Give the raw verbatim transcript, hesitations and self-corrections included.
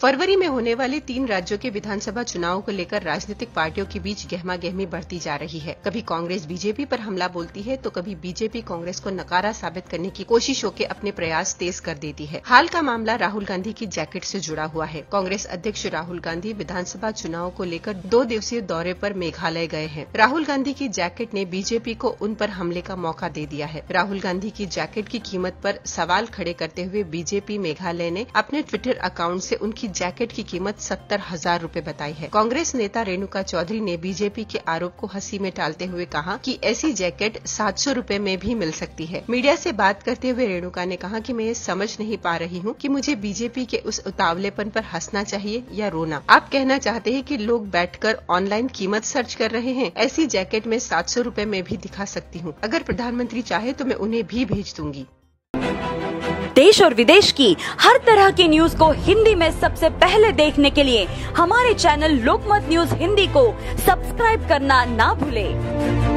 फरवरी में होने वाले तीन राज्यों के विधानसभा चुनाव को लेकर राजनीतिक पार्टियों के बीच गहमा गहमी बढ़ती जा रही है। कभी कांग्रेस बीजेपी पर हमला बोलती है तो कभी बीजेपी कांग्रेस को नकारा साबित करने की कोशिशों के अपने प्रयास तेज कर देती है। हाल का मामला राहुल गांधी की जैकेट से जुड़ा हुआ है। कांग्रेस अध्यक्ष राहुल गांधी विधानसभा चुनाव को लेकर दो दिवसीय दौरे पर मेघालय गए हैं। राहुल गांधी की जैकेट ने बीजेपी को उन पर हमले का मौका दे दिया है। राहुल गांधी की जैकेट की कीमत पर सवाल खड़े करते हुए बीजेपी मेघालय ने अपने ट्विटर अकाउंट से उनकी जैकेट की कीमत सत्तर हजार रूपए बताई है। कांग्रेस नेता रेणुका चौधरी ने बीजेपी के आरोप को हंसी में टालते हुए कहा कि ऐसी जैकेट सात सौ रूपये में भी मिल सकती है। मीडिया से बात करते हुए रेणुका ने कहा कि मैं ये समझ नहीं पा रही हूँ कि मुझे बीजेपी के उस उतावलेपन पर हंसना चाहिए या रोना। आप कहना चाहते हैं कि लोग बैठकर ऑनलाइन कीमत सर्च कर रहे हैं। ऐसी जैकेट मैं सात सौ रूपये में भी दिखा सकती हूँ। अगर प्रधानमंत्री चाहे तो मैं उन्हें भी भेज दूंगी। देश और विदेश की हर तरह की न्यूज को हिंदी में सबसे पहले देखने के लिए हमारे चैनल लोकमत न्यूज हिंदी को सब्सक्राइब करना ना भूलें।